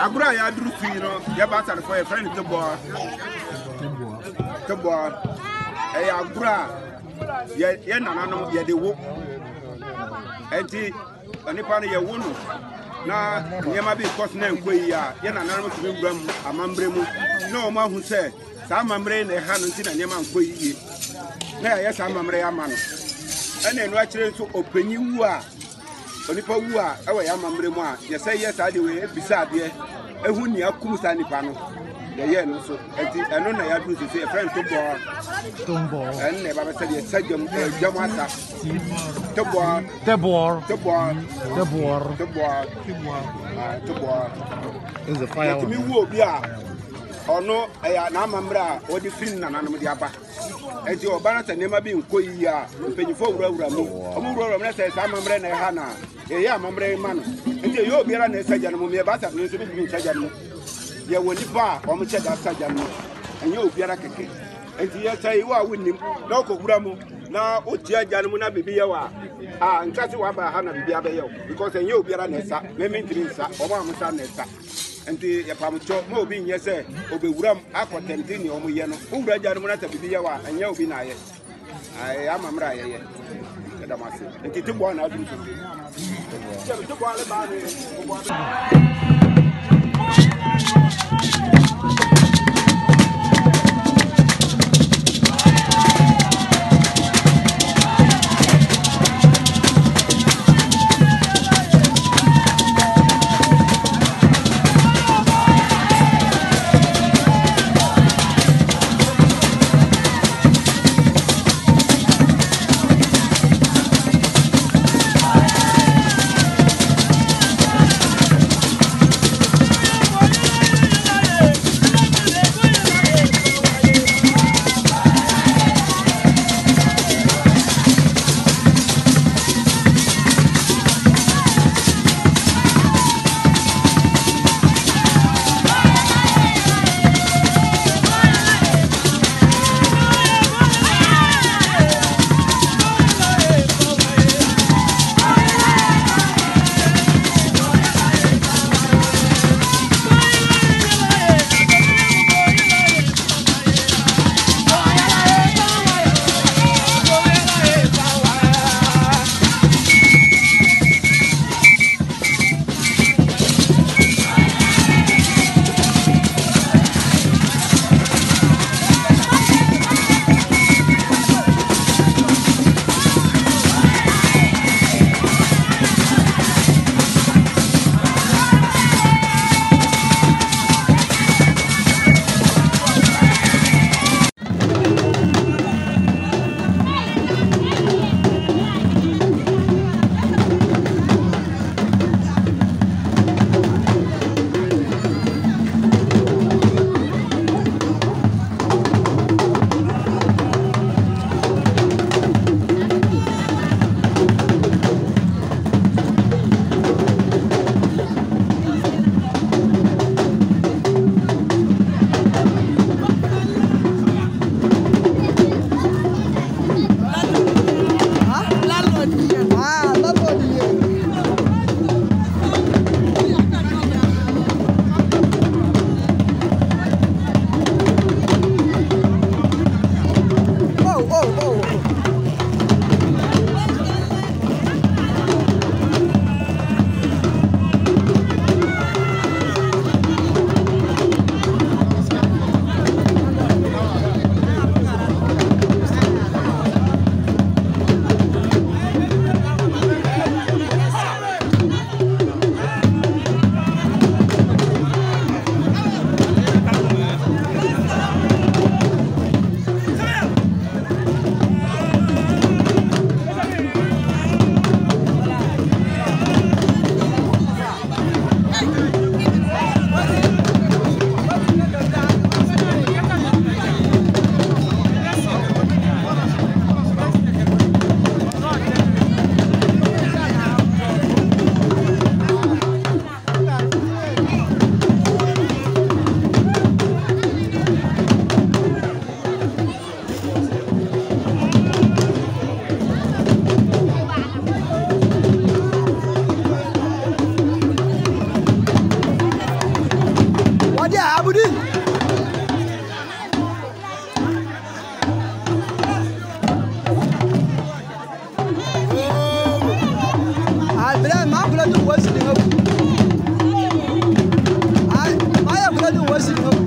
Agura ya duru fi no ya ba sa for a friend Tabore eh agura ye nananom ye de wo enti anipa no ye wo no na nyema bi cost na nkoi ya ye nananom tumi wura mu amambre mu na o ma hu se sa amambre na ha no nti na nyema nkoi yi na ya sa amambre ya ma no ene no akire nso opanyi wu a onipa wu a ewe ya amambre mu a ye say yes ade we ebisa ade ehu ni akum sa nipa no ye no so enti eno na ya duru se friend Tabore enne baba se de sajam jamata Tabore is a fire mi wo bi a ono ya na amamra o di fin na nanom di aba enti obana se nema bi nkoyi a mpanyifo wura mu omu wura mu na se sa amamra na ha na ye amamra ma no enti ye obiara na sajam no me ba sa no so bi sajam no ye woni ba o mu che da sajam no enye obiara keke enti ye sai wa winnim na okowura mu na otia gya no mu na bibi ye wa nkase wa ba ha na bibi abeyo because enye obiara na sa me mentiri sa oba amsa na sa enti ye pamcho ma obi nye se obewuram akotenti ni omu ye no owura gya no mu na ta bibi ye wa enye obi na ye ai amamra ye da mase enti Tabore na adu Tabore le ba ni I am going to wash it.